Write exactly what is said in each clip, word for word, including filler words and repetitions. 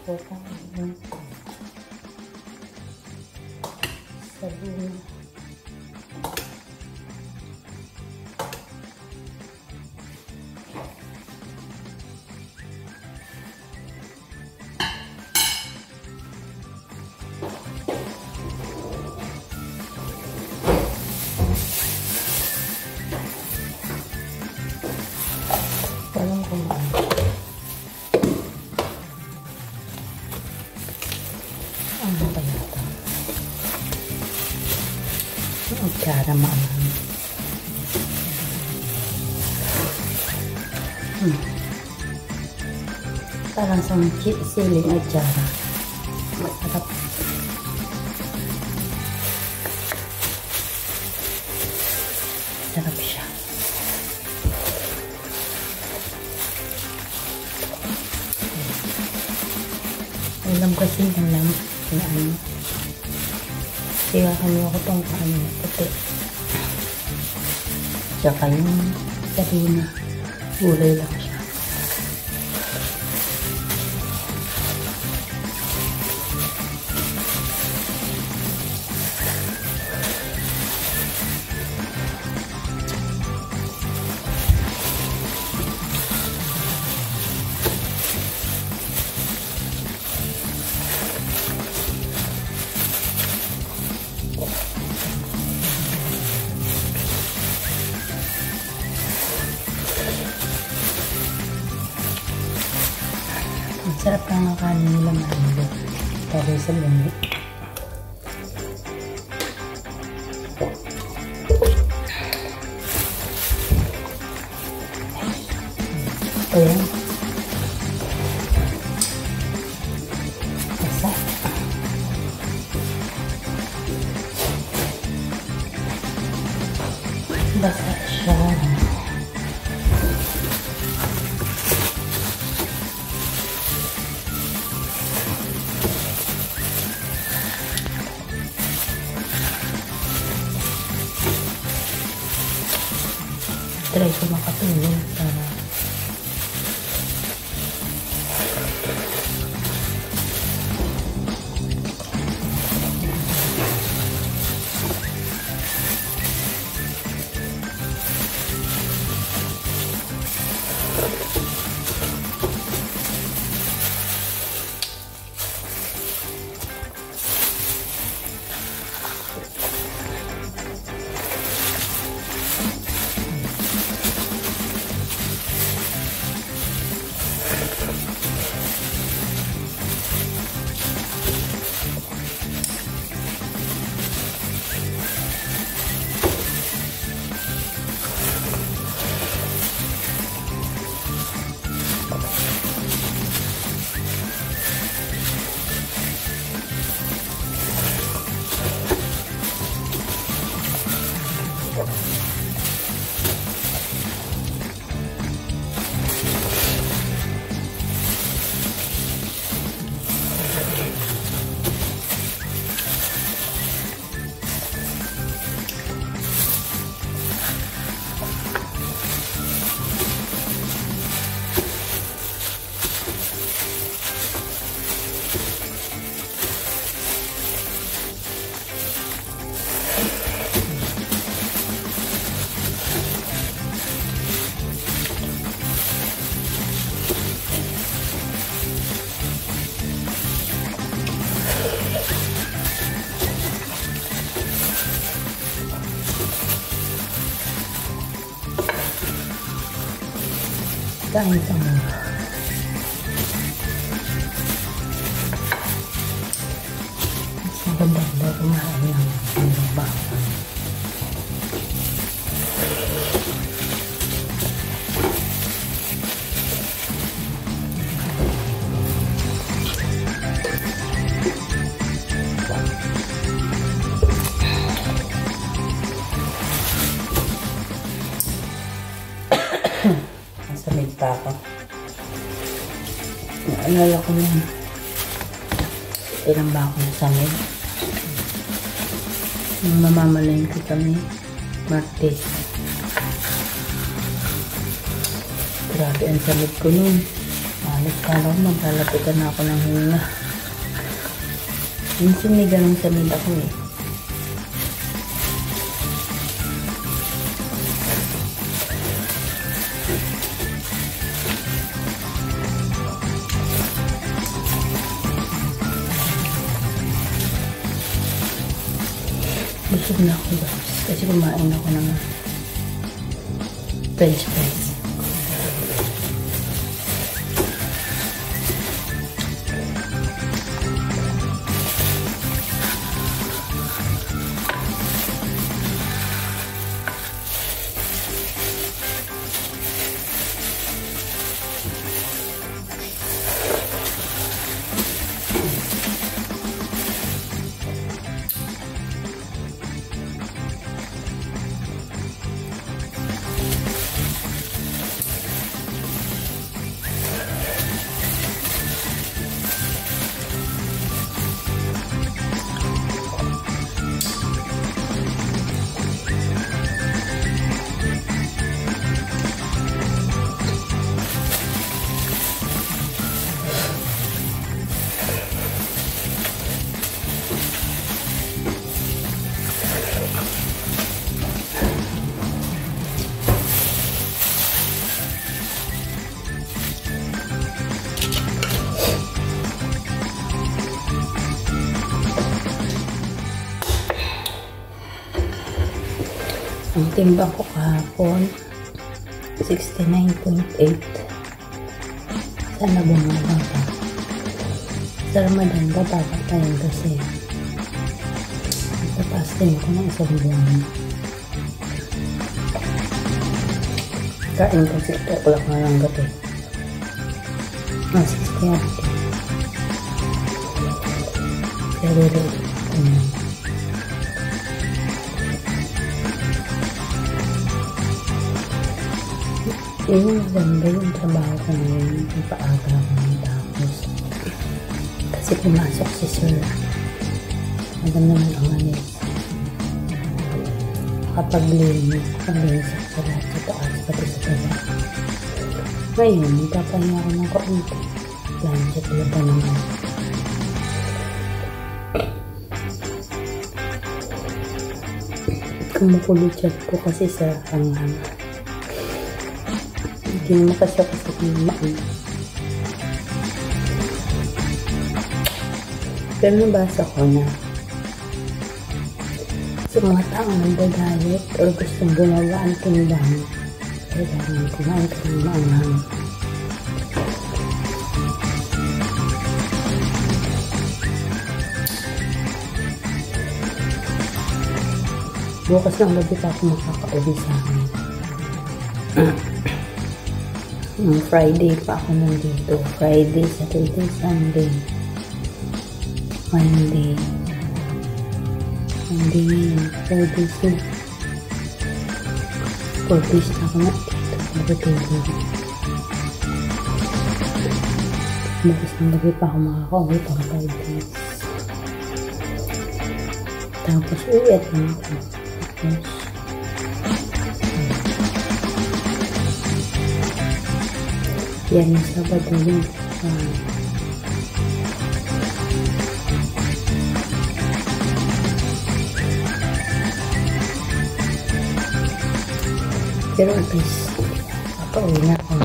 ko tayo sabon. Parang kung ano ba ito? Ang cara maaman. Hmm. Parang sa siling at jara. Masarap. Sarap siya. Alam kasi ng lang na ano. Kaya kami ako itong kaano puti. Tsaka yung sarina. Gulay lang siya. Sarap lang ang kanin nila marami. Tapos sa bumi. Ayan. Basa. Basa siya. Try ko makatulong para kain ka muna. Sa ganda-ganda kumain ng bawang. Nasamig pa ako. Naalala ko na ilang ba ako nasamig. Nung namamalayin ko kami Martes. Grabe ang samig ko nun. balik. Kala ko maglalapitan na ako ng hinga. Minsan may ganun sa nila ko eh. Busog na ako guys. Kasi kumain ako ng french fries. Ang timbang ko kahapon, sixty-nine point eight. Sana bumaba pa. Sa Ramadan, bababa pa yun kasi nagpa-fasting ako ng isang buwan. Kain kasi ito, kulak nga lang gabi. Ah, sixty yan. Pero rin, um, yung ganda yung trabaho ko ngayon, yung paaga ko tapos kasi pumasok si sir, madam naman ang anis, nakapaglinis nakapaglinis ako sa lahat sa taas pati sa baba. Ngayon nagpapahinga ako ng kaunti, plancha talaga naman. Kumukulo chat ko kasi sa hanghang. Hindi naman kasi ako sa kumaan. Pero nabasa ko na sa mga taong nagda-diet o gustong bumaba ang timbang, kailangan kumain ka ng maanghang. Bukas ng gabi pa ako makaka-uwi sa amin. Nung Friday pa ako nandito. Friday, Saturday, Sunday, Monday. Monday ngayon. four days na. four days na ako na dito. Nagtutulog. Bukas ng gabi pa ako makaka-uwi pang five days. Tapos uwi at lang ako. Tapos yan yung Sabado yun. Uh, pero at least papauwi na ako.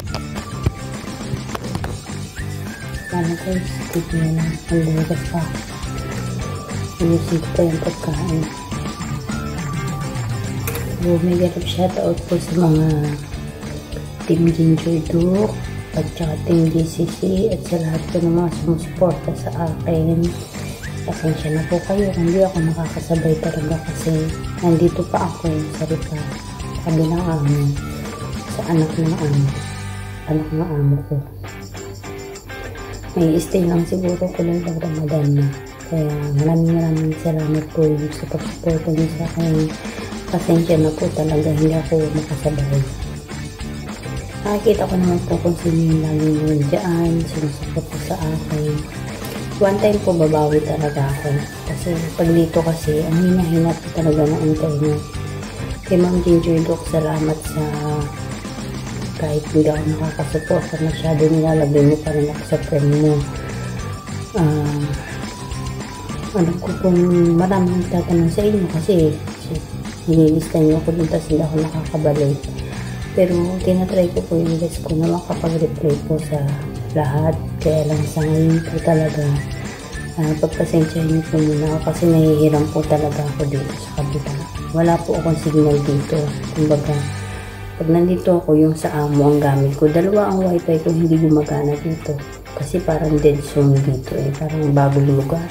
Sana guys, tignan na ang lugas pa. Inusin ko pa yung pagkain. So, may ganap shoutout po sa mga Team Ginger Duke at saka Team G C C at sa lahat po ng mga sumusuporta sa akin. Pasensya na po kayo, hindi ako nakakasabay talaga kasi nandito pa ako sa Rica, sabi ng amo, sa anak ng amo, anak ng amo ko. May stay lang siguro ko lang pag Ramadan na. Kaya maraming maraming salamat po yung sa pagsuporta niyo sa akin. Pasensya na po talaga, hindi ako makasabay. Nakikita ko naman po kung sino yung laging yun dyan, sinusupport sa akin. One time po babawi talaga ako. Kasi pag dito kasi, ang hina-hina po talaga ng internet. Kay Ma'am Ginger Duke, salamat sa kahit hindi ako nakakasuporta masyado, nilalagay mo pa rin ako sa friend mo. Uh, alam ko kung maraming tatanong sa inyo kasi nililista niyo ako dun tapos hindi ako nakakabalik. Pero tinatry ko po yung best ko na makapag-reply po sa lahat. Kaya lang sa ngayon po talaga, uh, pagpasensyahin niyo po muna ako kasi nahihiram po talaga ako dito sa kabila. Wala po akong signal dito. Kumbaga, pag nandito ako, yung sa amo ang gamit ko. Dalawa ang wifi ko, hindi gumagana dito. Kasi parang dead zone dito eh. Parang bagong lugar.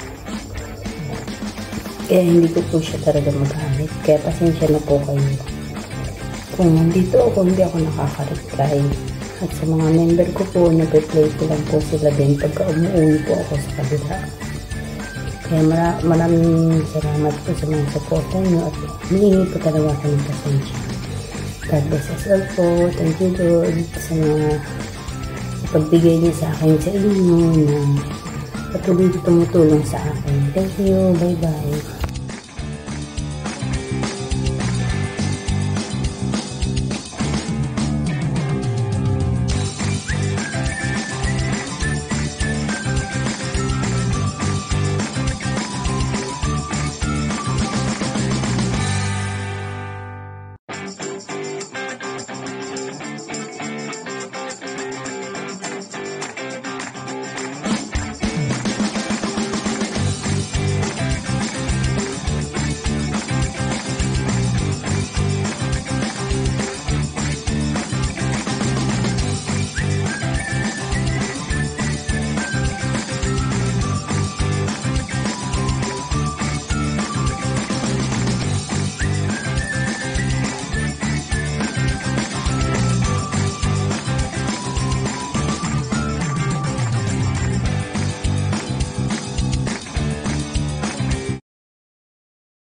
Kaya hindi ko po siya talaga magamit. Kaya pasensya na po kayo. Kung nandito ako, hindi ako nakaka-reply. At sa mga member ko po, nag-reply ko lang po sila din pagka umuwi po ako sa kabila. Kaya mara maraming salamat po sa mga supportan nyo at hihingi po talaga ako ng pasensya. God bless us all po. Thank you Lord sa mga sa pagbigay niya sa akin sa inyo na patuloy tumutulong sa akin. Thank you. Bye bye.